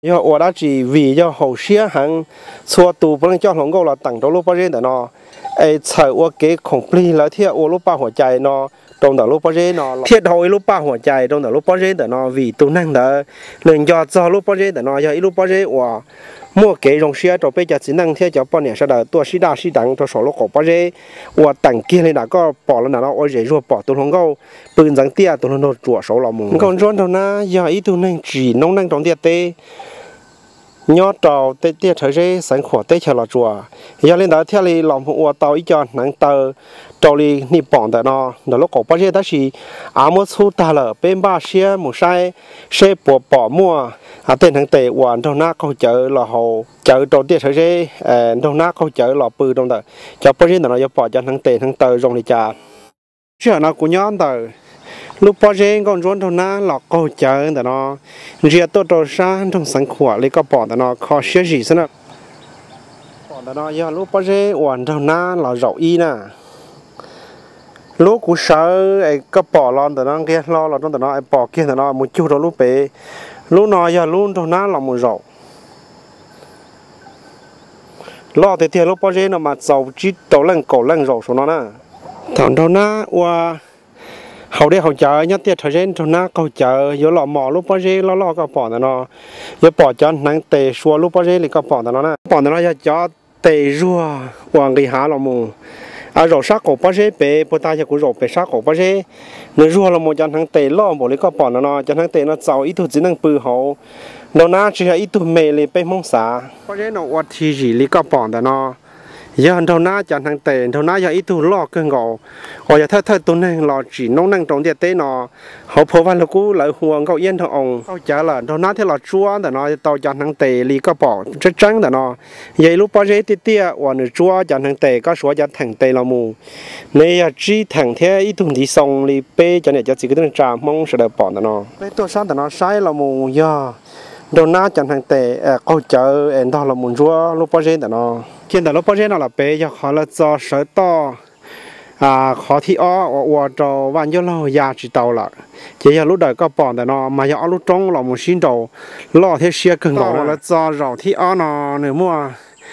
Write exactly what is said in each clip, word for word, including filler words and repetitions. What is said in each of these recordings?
do ở đó chỉ vì do hậu xía hàng xua tù vẫn cho lòng câu là tặng cho lúc bao giờ nó ai sợ ở cái khổng phi là thiết ở lúc bao หัวใจ nó trong đó lúc bao giờ nó thiết hồi lúc bao หัวใจ trong đó lúc bao giờ nó vì tu năng đó nên do cho lúc bao giờ nó do lúc bao giờ ở mua cái rong xía cho bây giờ chỉ năng thiết cho bao nhiêu sau đó tua xí đa xí đắng cho số lúc cổ bao giờ ở tặng kia này đã có bỏ lên nó ở dưới ruột bỏ tu lòng câuปืน rằng tia tu nó chuột số là mùng còn rốn đâu na do ý tu năng chỉ nông năng trong tiệt tê nhớ tàu tê tê thời gian sáng khỏe tê chờ là chùa giờ lên đó theo li làm hộ tàu ý cho nắng tàu tàu li nị bỏng tại nó nó lúc cổ bao giờ đó chỉ áo một số ta là bên ba xe một sai xe bỏ bỏ mua à tên thằng tệ hoàn trong nát câu chợ là hồ chợ đầu tiên thời gian trong nát câu chợ là bự trong đó cho bao giờ nó giờ bỏ cho thằng tệ thằng tàu rong đi trả chuyện nó cũng nhớ tàu lúc bao giờ con rốn thằng na lọt câu chờแต่nó riêng tôi tôi sáng trong sáng khỏe lấy cái bỏแต่nó khó xé gì thế nào bỏแต่nó giờ lúc bao giờ hoàn thằng na là rau y nè lúc cũng sợ cái bỏ lonแต่nó kia lo là trongแต่nó bỏ kiaแต่nó một chút rồi lúc bé lúc nào giờ luôn thằng na là một rau lo thì thì lúc bao giờ nó mà giàu chỉ đầu lần cổ lần rau số nó nè thằng thằng na qua hậu đây hậu chờ nhất tiệt thời gian trong nát hậu chờ giờ lọ mỏ lúc bao giờ lo lo cái bỏ nó giờ bỏ cho năng tề xua lúc bao giờ thì cái bỏ nó nè bỏ nó giờ cho tề rùa hoàng cái há là mù à rồi sát cổ bao giờ bé bữa ta giờ cũng rồi bé sát cổ bao giờ nếu rùa là một cho năng tề lo một cái bỏ nó cho năng tề nó giàu ít thôi chỉ năng bự hậu nó nát chỉ là ít thôi mề lên bé mông xả bao giờ nó quạt thì gì cái bỏ nó giờ thằng na chẳng thằng tệ thằng na giờ ít tu lo cơn gạo hoặc giờ thay thay tuần này lo chỉ nông năng trồng địa tế nó họ phổ văn là cú lại huồng gạo yên thằng ông họ trả là thằng na thì là chuaแต่nó tàu chẳng thằng tệ lì có bỏ rất trắngแต่nó vậy lúc bao giờ tít tía hoặc là chua chẳng thằng tệ có số chẳng thằng tệ là mù này giờ chỉ thằng thế ít tuần thì xong lì bê cho nên giờ chỉ cái thằng trà mong sẽ được bỏแต่nó cáiตัวsángแต่nó sai là mù giờ thằng na chẳng thằng tệ câu chợ em đó là mù chua lúc bao giờแต่nó hiện tại lúc bao giờ nó là bé giờ họ là cho sở to à họ thì ó và cho vạn giờ lâu già chỉ tàu là chỉ giờ lúc đời có bỏแต่nó mà giờ lúc trong là một xin đầu lo thế xe cần gạo là cho rau thì ó nó nữa mua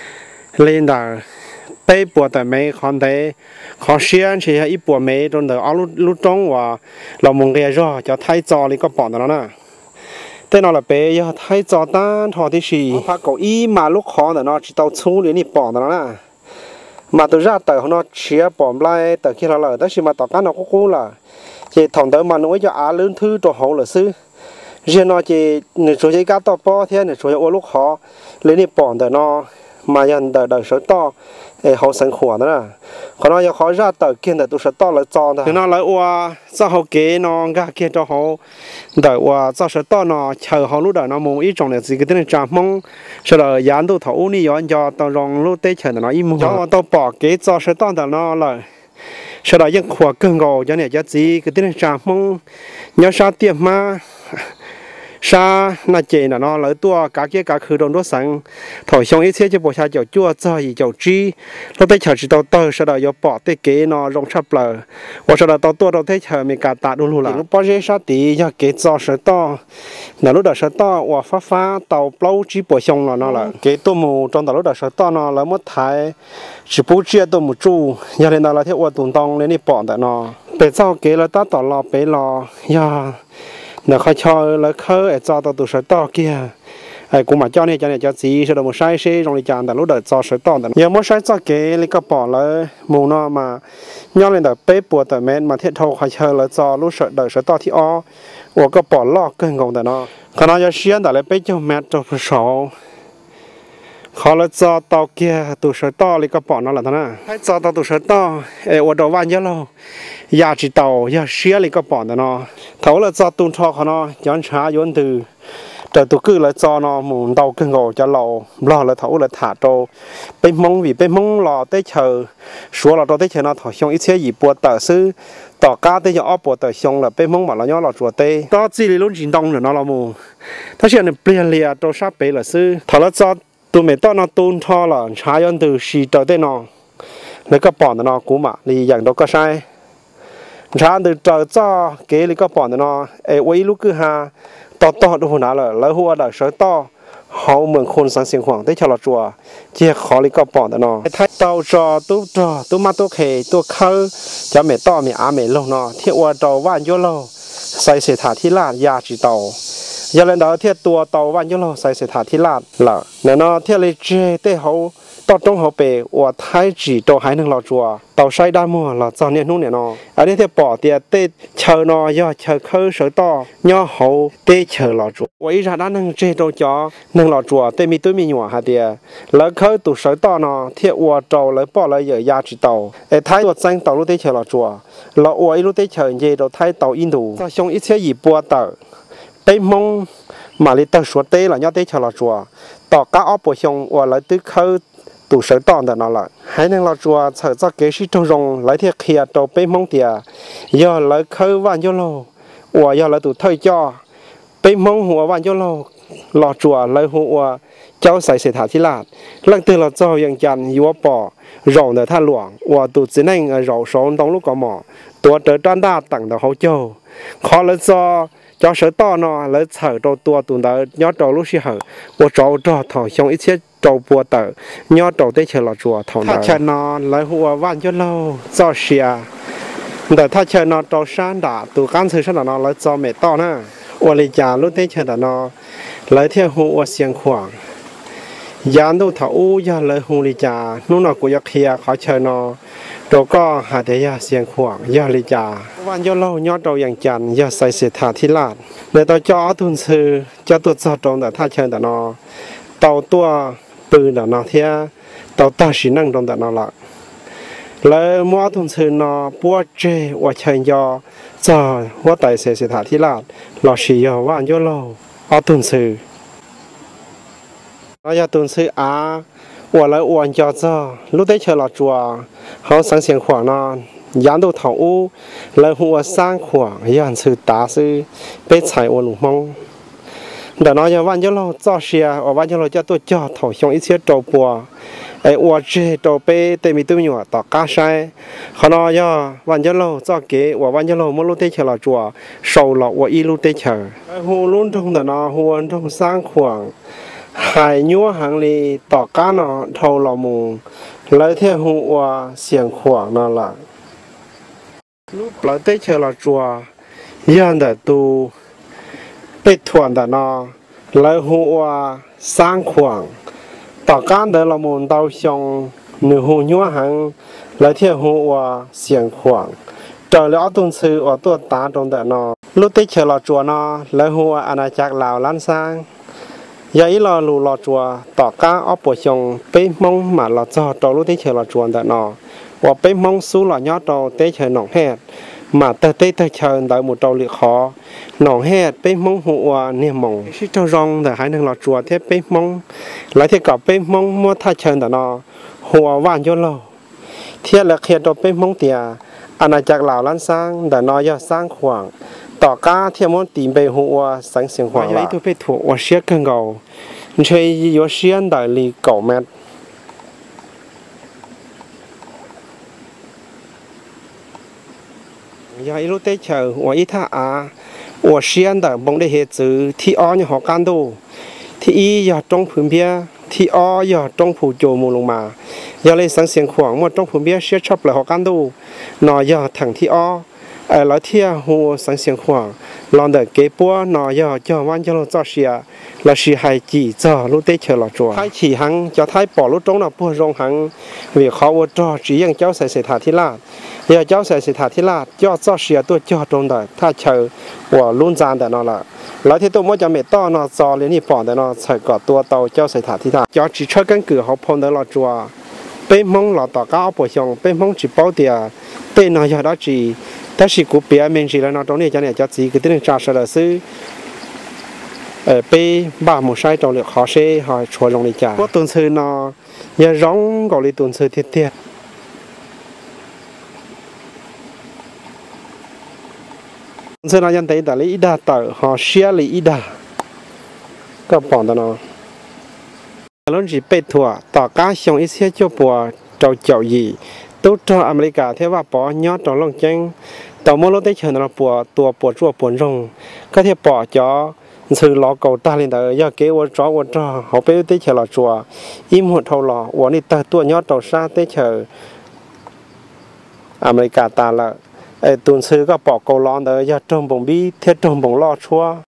lên đời bé bùa tại mấy con thấy họ xe chỉ là ít bùa mấy trong đời lúc lúc trong và là một cái rau cho thay cho thì có bỏแต่nó nè tên nó là bé giờ thấy cho ta họ thì gì phát cổ y mà lúc khó là nó chỉ tàu chú liền đi bỏ nó nè mà từ ra tờ nó chia bỏ lại tờ khi nó là đó chỉ mà tàu cá nó cũng cũ là chỉ thằng tới mà nói cho á lớn thứ đồ hậu là sư riêng nó chỉ nửa số giấy cá to po thế nửa số giấy ô lúc khó liền đi bỏ tờ nó mà dần tờ đời số to hậu sinh khỏe đó nè còn nó giờ khó ra tờ kia tờ tôi sẽ to lại cho thôi nó lại qua sau hậu kế nó gà kia cho hậu đợi qua sau sẽ to nó chờ hậu lúc đợi nó muốn ít trồng để gì cái tên trà mông sau đó dán tôi thấu ní dán cho tao rong lúc tết chờ nó im mông cho tao bỏ kế sau sẽ to tờ nó lại sau đó những khỏe cơn gầu cho nên cho gì cái tên trà mông nhớ sao tiệm mà sa na chế là nó lấy tua cá kia cá khử đồng đốt sáng thổi xong ít xe cho bộ xa chậu chua cho gì chậu chi nó tới chờ chỉ tàu tơ sau đó yo bỏ tới kế nó rong sắp lờ và sau đó tàu tua tàu tới chờ mình cả tạ luôn luôn là lúc bao giờ sa tí cho kế cho sở to là lúc đó sở to và phá phá tàu plau chỉ bộ xong là nó là kế tôm mù trong tàu lúc đó sở to nó là mất thái chỉ bố chia tôm mù chu giờ lên đó là theo tuần tông lên đi bỏ tại nó để sau kế là ta tỏ lò bé lò ya nó khai cho là khơi cho tao tụ sợi to kia ai cũng mà cho này cho này cho gì sau đó một sai xe trong đi chăn tại lúc đợi cho sợi to giờ một sai cho kế lấy cái bỏ lại mù nó mà nhau lên đợi bếp bùa tại mẹ mà thiết thâu khai cho là cho lúc sợi đợi sợi to thì o và cái bỏ lọ cơn gồng tại nó còn nó giờ xiên tại lấy bếp cho mẹ cho sổ khó là cho tao kia tụ sợi to lấy cái bỏ nó là thế nào hay cho tao tụ sợi to ai ở đầu van nhớ lâu giờ chỉ tàu giờ xía lấy cái bỏ nó thấu là cho tuôn cho nó chọn trả vốn từ từ tụ cứ là cho nó muốn tàu cưng gồ cho lò lò là thấu là thả trâu bên mông vì bên mông lò tới chờ số là trâu tới chờ nó thổi xong ít xe gì buộc tờ sư tỏ cá tới giờ buộc tờ xong là bên mông mà nó nhó là chuột tê đó chỉ là lúc chính đông rồi nó là mù thế chuyện này bia lìa trâu sáp bể là sư thấu là cho tụi mình to nó tuôn cho là trả vốn từ xì tới tới nó lấy cái bỏ nó cũ mà đi dạng đó có sai trả từ chờ cho kế lấy cái bỏ nó ai quay lúc cứ ha to to đồ nào là lấy hoa đời sợi to họ mượn khôn sáng xiềng khoảng tới cho là chùa chia khó lấy có bỏ đó nó thay tàu trò tu trò tu mắt tu khề tu khơi cho mẹ to mẹ á mẹ lâu nó thiệt qua tàu vạn vô lâu sai sẽ thả thi lạt ya chỉ tàu giờ lên đó thiệt tua tàu vạn vô lâu sai sẽ thả thi lạt là nên nó thiệt lấy chê tới hậu tàu trong hậu bể và thái chỉ tàu hai nâng lò chùa tàu say đa mua là cho nên nung này nó ở đây thiệt bỏ tiệt tê chờ nó do chờ khơi sở to nhỏ hậu tê chờ lò chùa vậy ra đã nâng chê tàu chó nâng lò chùa tê mi túi mi nhỏ hả tiệt lỡ khơi tụ sở to nó thiệt và tàu lỡ bỏ lỡ giờ ya chỉ tàu để thái tuột xanh tàu lúc tê chờ lò chùa lỡ vậy lúc tê chờ gì tàu thái tàu in đủ cho xong ít xe gì bùa tờ tê mong mà lấy tờ số tê là nhỏ tê chờ lò chùa tàu cá ốp bùa xong và lỡ tứ khơi tụ sở to đó nó là hai nâng lò chùa chờ cho kế sĩ trong rồng lấy thiệt kia tàu bê mong tiệt giờ lỡ khơi vạn vô lô và giờ lỡ tụ thời cho bê mong hùa vạn vô lô lò chùa lỡ hùa cháu sai sẽ thả thi lạt lần từ là cho yang chăn yếu bỏ rồng để tha luồng và tụ chỉ nên rầu số trong lúc có mỏ tua trở trăn đa tặng đầu hậu châu khó lấy cho cho sở to nó lấy sở đầu tua tụ đó nhớ đầu lúc xí hở và trâu trò thọ xong ít chiếc trâu bùa tờ nhớ đầu tới chờ lò chùa thọ thả chờ nó lấy hùa vạn cho lâu cho xìa để thả chờ nó trâu san đã tụ can sự san nó lấy cho mẹ to nè và lấy già lúc tới chờ nó lấy theo hùa xiềng khoảng giá đâu thấu giá lấy hùng lý trà lúc nào cũng giặc kia khó chơi nó đồ có hạt để giá xiềng khoảng giá lý tràวันย่อเล่าย่อเราอย่างจันย่อใส่เศษถาที่ลาดในตัวจอทุนซื้อจะตัวจอตรงแต่ท่าเชิงแต่นอเต่าตัวปืนแต่นอเทียเต่าตาสีนั่งตรงแต่นอละแล้วมัวทุนซื้อนอปัวเจว่าเชิงย่อจอว่าไต่เศษถาที่ลาดหล่อสีย่อวันย่อเล่าเอาทุนซื้อเราจะตุนซื้ออาว่าแล้วอ้วนจอจ้าลูกได้เชิญหลอจัวเขาสังเสียงขวางนอนยันดูเถาอู้แล้วหัวสร้างขวางยันซื้อตาซื้อไปใส่อ้วนหลุมมองแต่น้อยจะวันเจ้าเราจ้าเชียว่าวันเจ้าเราจะตัวจ่อเถาช่องอีเชียโจปัวไอ้อ้วนเจโจเป้เตมีตุ้มหยวต่อกาใช้เขาน้อยวันเจ้าเราจ้าเก๋ว่าวันเจ้าเราเมื่อลูกได้เชิญหลอจัวโซ่หลอกว่าอีลูกได้เชิญหัวลุ่นทงแต่น้อยหัวทงสร้างขวางหายยัวหังลีต่อก้านอเท่าหล่อมูแล้วเที่ยหัวเสียงขวางนั่นแหละลูกเราได้เชิญเราจัวยันแต่ตูเป็ดถ่วนแต่นอแล้วหัวสร้างขวางต่อก้านเดินหล่อมูเตาชงหนึ่งหัวยัวหังแล้วเที่ยหัวเสียงขวางเจอแล้วตุนซื้ออตัวตาตรงแต่นอลูกได้เชิญเราจัวนอแล้วหัวอาณาจักรลาวล้านสร้างยายเราลูเราจัวต่อก้าอ้อปวดชงเป้มองมาเราจอตัวรู้ที่เชเราจวนแต่นอว่าเป้มองสู้เราย่อตัวเตเชหนองแฮดมาเตเตเตเชิญได้หมดตัวเหลือคอหนองแฮดเป้มองหัวเนี่ยมองชิเจ้ารองแต่หายหนึ่งเราจัวเทเป้มองหลายเที่ยวกับเป้มองมัวท่าเชิญแต่นอหัวว่านย่อเราเที่ยวละเคียตัวเป้มองเตียอาณาจักรเหล่าล้านสร้างแต่นอย่อสร้างขวางต่อก้าเที่ยวมันตีไปหัวสังเสียงขวางละตัวไปถูกว่าเสียกันเก่าใช้ยอเชียนได้ลีเก่าแมทยายรู้ได้เชื่อว่าอีท่าอาว่าเชียนได้บงได้เหตุจือที่อ้อเนี่ยหอการดูที่อีอย่าจงผืนเบี้ยที่อ้ออย่าจงผูโจมูลงมาอย่าเลยสังเสียงขวางหมดจงผืนเบี้ยเชียชอบเลยหอการดูนออย่าถังที่อ้อเออแล้วเที่ยหัวสังเสียงขวางลองเด็กเก็บปัวนอย่าจ่อวันจะเราจ่อเสียเราชีหายจีจ่อลูกเตะเชลจัวท้ายฉี่หังจะท้ายปอลูกตรงเราปวดรงหังวิเขาว่าจ่อจียังเจ้าใส่เศษถาที่ลาดอย่าเจ้าใส่เศษถาที่ลาดจ่อจ่อเสียตัวจ่อตรงได้ถ้าเชลว่าลุ่นจานแต่นอละแล้วที่ตัวมันจะเม็ดต้อนอจอเลยนี่ปอแต่นอใส่กอดตัวเตาเจ้าใส่ถาที่ลาดจ่อจีเชื่อกันเกือเขาพงแต่เราจัวเป็นมงเราต่อก้าวปวดชงเป็นมงจีเป้าเดียเป็นนอยาดจีแต่สิกูเปียเมนจีแล้วนอตรงนี้จะเนี่ยจะจีคือที่หนึ่งจ่าเสด็จซื้อเออไปบ้าหมูใช้ตรงเหลือขอเช่หอยชวนลงในจ่าว่าตุนซื้อนออย่าร้องก่อนเลยตุนซื้อเตี้ยเตี้ยตุนซื้อนอยันเตยแต่เลยอีดาเตอหอเชียเลยอีดาก็ปอนตนอล้นจีเป็ดถั่วต่อก้าชงอิเซียชั่วปัวเจ้าเจ้ายีตุ๊ดอเมริกาเทว่าปอยอดตรงลงเจงต่อมอลได้เชิญเราปัวตัวปวดชั่วปวดรงก็เทียปอจอ sự lọ cầu ta lên đó giờ kế ô chó ô chó họ bé tới chờ lọ chùa im một thâu lọ ô này ta tua nhót tàu xa tới chờ America ta là tuần sư có bỏ cầu lon đó giờ trong bồng bi thiết trong bồng lo chua